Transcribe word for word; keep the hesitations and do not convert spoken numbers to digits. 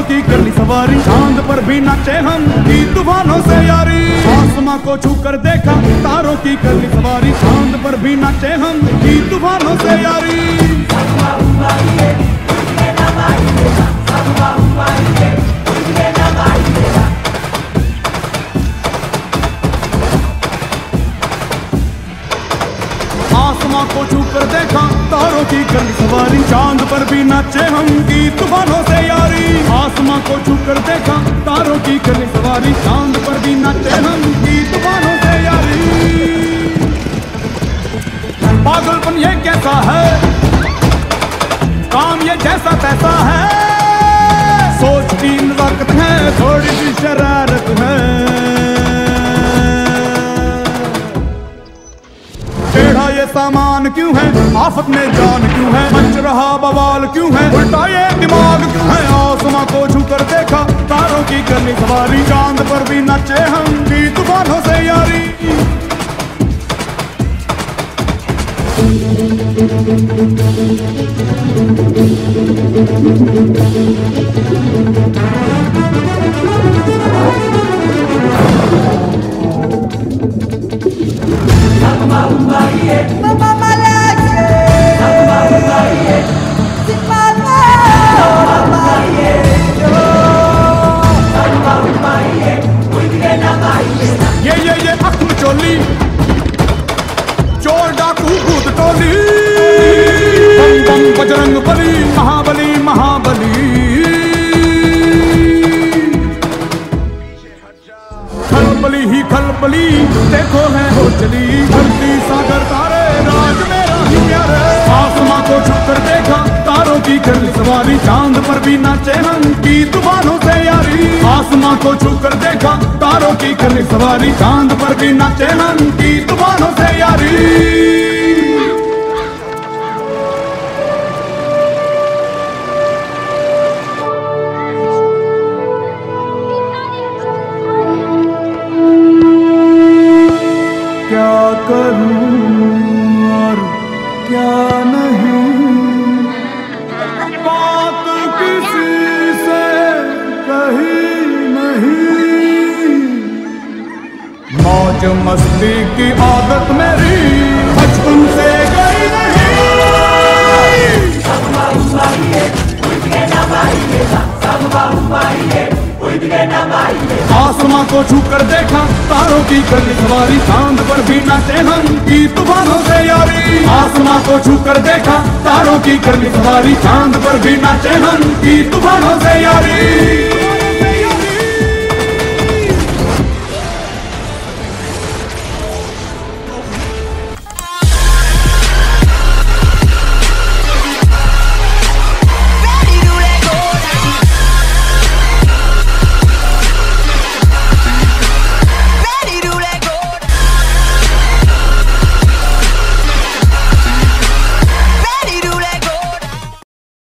की करनी सवारी, चांद पर भी नाचे हम की तूफानों से यारी। आसमां को छूकर देखा तारों की करनी सवारी, चांद पर भी नाचे हम की तूफानों से यारी। आसमां को छूकर देखा तारों की करनी सवारी, चांद पर भी नाचे हम की तूफानों से यारी। आसमां को छूकर देखा तारों की करनी सवारी, चांद पर भी नाचे हम की तूफानों से यारी। पागलपन ये कैसा है, काम ये जैसा तैसा है, सोच की नजाकत है, थोड़ी सी शरारत है। टेढ़ा ये सामान क्यों है, आफत में जान क्यों है, मच रहा बवाल क्यों है, उल्टा ये दिमाग क्यों है। आसमां को छूकर देखा तारों की करनी सवारी, चांद पर भी नाचे हम की तूफानों से यारी। ये ये ये अक्ल चोली, चोर डाकू भूत टोली, बम बम बजरंग बली, महाबली महाबली। खलबली ही खलबली देखो है हो चली, धरती सागर तारे राज मेरा ही प्यारे। आसमां को छूकर देखा तारों की करनी सवारी, चांद पर भी नाचे हम की तूफानों से यारी। आसमां को छूकर देखा तारों की करनी सवारी, चांद पर भी नाचे हम की तूफानों से यारी। क्या करूं और क्या नहीं, बात किसी से कही नहीं। मौज मस्ती की आदत मेरी बचपन से गई नहीं। आसमां को छूकर देखा तारों की करनी सवारी, चांद पर भी नाचे हम की तूफानों से यारी। आसमां को छूकर देखा तारों की करनी सवारी, चांद पर भी नाचे हम की तूफानों से यारी।